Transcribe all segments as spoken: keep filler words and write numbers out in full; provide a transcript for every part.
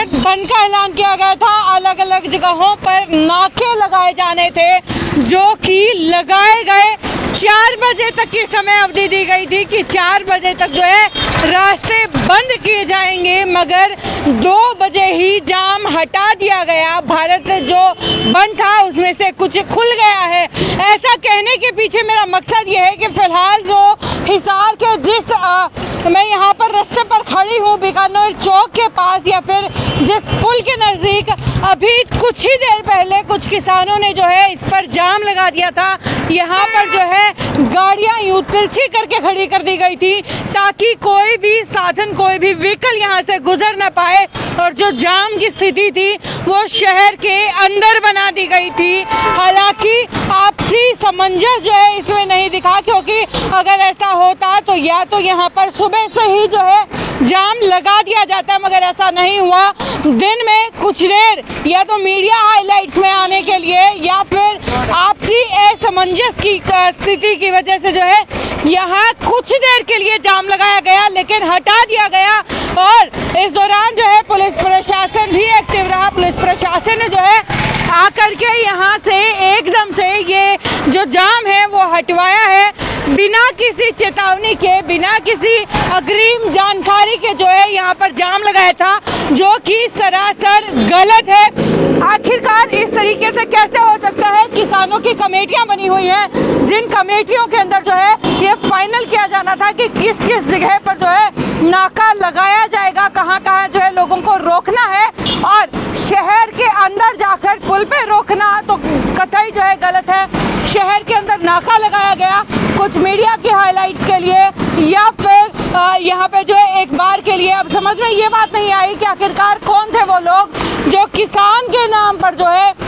बंद का ऐलान किया गया था। अलग अलग जगहों पर नाके लगाए जाने थे जो कि लगाए गए। चार बजे तक की समय अवधि दी गई थी कि चार बजे तक जो है रास्ते बंद किए जाएंगे, मगर दो बजे ही जाम हटा दिया गया। भारत जो बंद था उसमें से कुछ खुल गया है। ऐसा कहने के पीछे मेरा मकसद ये है कि फिलहाल जो हिसार के जिस आ, मैं यहाँ पर रास्ते पर खड़ी हूँ बीकानेर चौक के पास या फिर जिस पुल के नज़दीक, अभी कुछ ही देर पहले कुछ किसानों ने जो है इस पर जाम लगा दिया था। यहाँ पर जो है गाड़ियाँ यूं तिरछी करके खड़ी कर दी गई थी ताकि कोई भी साधन, कोई भी व्हीकल यहाँ से गुजर ना पाए। और जो जाम की स्थिति थी वो शहर के अंदर बना दी गई थी। हालांकि आपसी समंजस जो है इसमें नहीं दिखा, क्योंकि अगर ऐसा होता तो या तो यहाँ पर सुबह से ही जो है जाम लगा दिया जाता, मगर ऐसा नहीं हुआ। दिन में कुछ देर या तो मीडिया हाइलाइट्स में आने के लिए या फिर आपसी असमंजस की स्थिति की वजह से जो है यहाँ कुछ देर के लिए जाम लगाया गया, लेकिन हटा दिया गया। और इस दौरान जो है पुलिस प्रशासन भी एक्टिव रहा। पुलिस प्रशासन ने जो है आकर के यहाँ से एकदम से ये जो जाम है वो हटवाया है, बिना किसी चेतावनी के, बिना किसी अग्रिम जानकारी के जो है यहाँ पर जाम लगाया था, जो कि सरासर गलत है। आखिरकार इस तरीके से कैसे हो सकता है? किसानों की कमेटियां बनी हुई हैं, जिन कमेटियों के अंदर जो है ये फाइनल किया जाना था कि किस किस जगह पर जो है नाका लगाया जाएगा, कहां कहां जो है लोगों को रोकना है। और शहर के अंदर जाकर पुल पे रोकना तो कतई जो है गलत है। शहर के अंदर नाका लगाया गया कुछ मीडिया की हाइलाइट्स के लिए या फिर यहाँ पे जो है एक बार के लिए। अब समझ में ये बात नहीं आई कि आखिरकार कौन थे वो लोग जो किसान के नाम पर जो है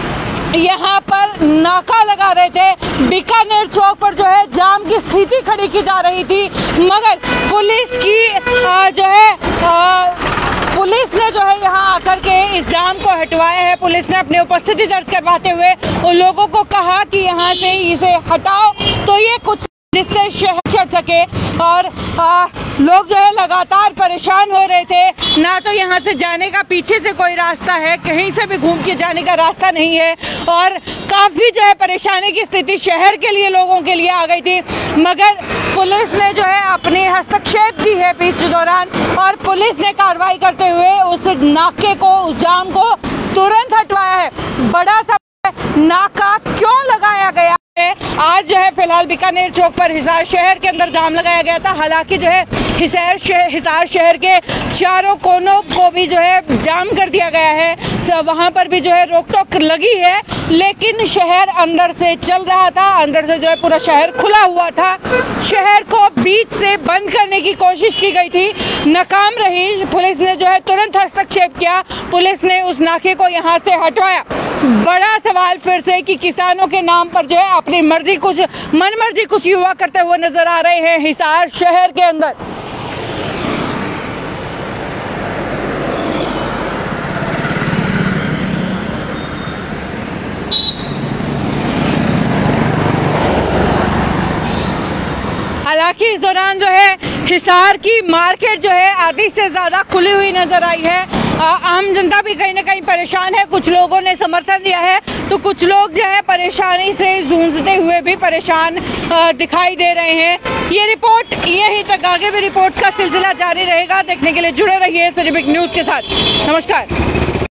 यहाँ पर नाका लगा रहे थे। बीकानेर चौक पर जो है जाम की स्थिति खड़ी की जा रही थी, मगर पुलिस की आ, जो है आ, पुलिस ने जो है यहाँ आकर के इस जाम को हटवाया है। पुलिस ने अपनी उपस्थिति दर्ज करवाते हुए उन लोगों को कहा कि यहाँ से इसे हटाओ, तो ये कुछ जिससे शहर चल सके। और आ, लोग जो है लगातार परेशान हो रहे थे। ना तो यहाँ से जाने का पीछे से कोई रास्ता है, कहीं से भी घूम के जाने का रास्ता नहीं है, और काफ़ी जो है परेशानी की स्थिति शहर के लिए, लोगों के लिए आ गई थी। मगर पुलिस ने जो है अपने हस्तक्षेप दी है बीच दौरान, और पुलिस ने कार्रवाई करते हुए उस नाके को, उस जाम को तुरंत हटवाया है। बड़ा सा नाका क्यों लगाया गया है? आज जो है फिलहाल बीकानेर चौक पर हिसार शहर के अंदर जाम लगाया गया था। हालांकि जो है हिसार शहर हिसार शहर के चारों कोनों को भी जो है जाम कर दिया गया है, तो वहाँ पर भी जो है रोक टोक लगी है, लेकिन शहर अंदर से चल रहा था। अंदर से जो है पूरा शहर खुला हुआ था। शहर को बीच से बंद करने की कोशिश की गई थी, नाकाम रही। पुलिस ने जो है तुरंत हस्तक्षेप किया, पुलिस ने उस नाके को यहाँ से हटवाया। बड़ा सवाल फिर से कि किसानों के नाम पर जो है अपनी मर्जी, कुछ मन मर्जी कुछ युवा करते हुए नजर आ रहे हैं हिसार शहर के अंदर। हालांकि इस दौरान जो है हिसार की मार्केट जो है आधी से ज़्यादा खुली हुई नज़र आई है। आम जनता भी कहीं ना कहीं परेशान है। कुछ लोगों ने समर्थन दिया है तो कुछ लोग जो है परेशानी से जूझते हुए भी परेशान दिखाई दे रहे हैं। ये रिपोर्ट यहीं तक, आगे भी रिपोर्ट का सिलसिला जारी रहेगा। देखने के लिए जुड़े रहिए सिटी बिग न्यूज़ के साथ। नमस्कार।